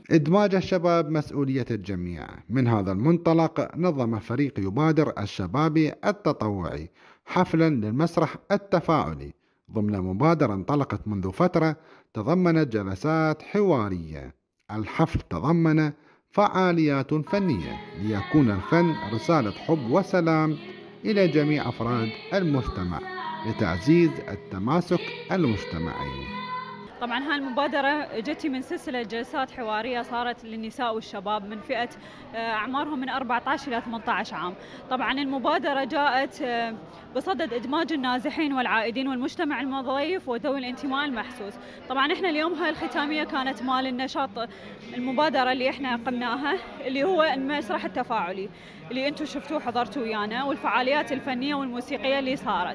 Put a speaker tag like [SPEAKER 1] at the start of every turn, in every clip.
[SPEAKER 1] إدماج الشباب مسؤولية الجميع. من هذا المنطلق نظم فريق يبادر الشبابي التطوعي حفلا للمسرح التفاعلي ضمن مبادرة انطلقت منذ فترة تضمنت جلسات حوارية. الحفل تضمن فعاليات فنية ليكون الفن رسالة حب وسلام إلى جميع أفراد المجتمع لتعزيز التماسك المجتمعي.
[SPEAKER 2] طبعا هاي المبادرة جتي من سلسلة جلسات حوارية صارت للنساء والشباب من فئة أعمارهم من 14 إلى 18 عام. طبعا المبادرة جاءت بصدد إدماج النازحين والعائدين والمجتمع المضيف وذوي الانتماء المحسوس. طبعا احنا اليوم هاي الختامية كانت مال النشاط المبادرة اللي احنا قمناها، اللي هو المسرح التفاعلي اللي انتم شفتوه حضرتوا ويانا، والفعاليات الفنية والموسيقية اللي صارت.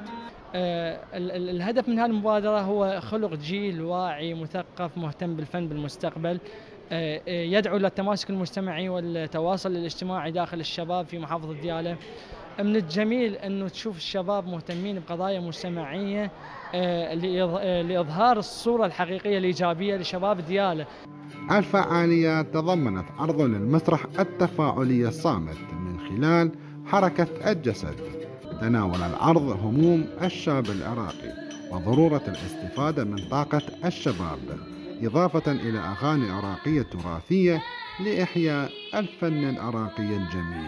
[SPEAKER 3] الهدف من هذه المبادرة هو خلق جيل واعي مثقف مهتم بالفن بالمستقبل، يدعو للتماسك المجتمعي والتواصل الاجتماعي داخل الشباب في محافظة ديالى. من الجميل أنه تشوف الشباب مهتمين بقضايا مجتمعية لإظهار الصورة الحقيقية الإيجابية لشباب ديالى.
[SPEAKER 1] الفعاليات تضمنت عرض للمسرح التفاعلي الصامت من خلال حركة الجسد. تناول العرض هموم الشاب العراقي وضرورة الاستفادة من طاقة الشباب، إضافة إلى أغاني عراقية تراثية لإحياء الفن العراقي الجميل.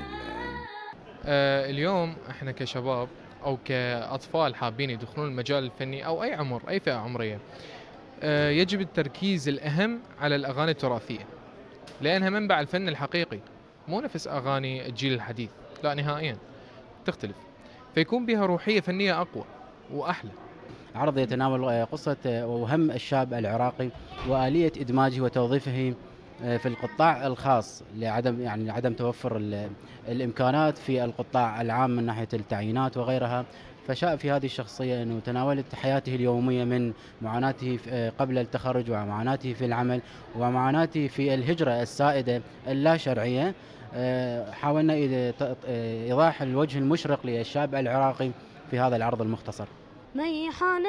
[SPEAKER 4] اليوم احنا كشباب او كاطفال حابين يدخلون المجال الفني او اي عمر اي فئة عمرية، يجب التركيز الاهم على الاغاني التراثية لانها منبع الفن الحقيقي، مو نفس اغاني الجيل الحديث، لا نهائيا تختلف، فيكون بها روحية فنية اقوى واحلى.
[SPEAKER 5] عرض يتناول قصة وهم الشاب العراقي وآلية إدماجه وتوظيفه في القطاع الخاص لعدم توفر الإمكانات في القطاع العام من ناحية التعيينات وغيرها. فشاء في هذه الشخصية أنه تناولت حياته اليومية من معاناته قبل التخرج ومعاناته في العمل ومعاناته في الهجرة السائدة اللا شرعية. حاولنا إيضاح الوجه المشرق للشاب العراقي في هذا العرض المختصر.
[SPEAKER 6] ميحانة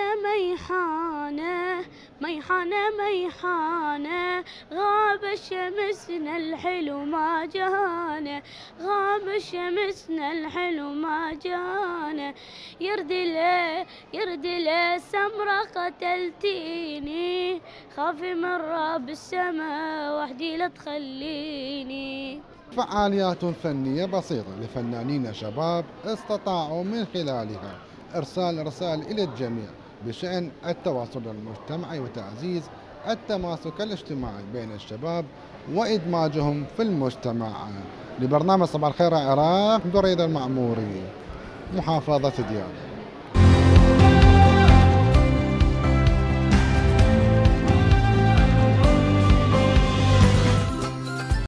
[SPEAKER 6] ميحانة ميحانة ميحانة، غاب شمسنا الحلو ما جانا، غاب شمسنا الحلو ما جانا، يردله سمرة قتلتيني، خافي مرة بالسما وحدي لا تخليني.
[SPEAKER 1] فعاليات فنية بسيطة لفنانين شباب استطاعوا من خلالها إرسال رسائل إلى الجميع بشأن التواصل المجتمعي وتعزيز التماسك الاجتماعي بين الشباب وإدماجهم في المجتمع. لبرنامج صباح الخير عراق، دريد المعموري، محافظة ديالى.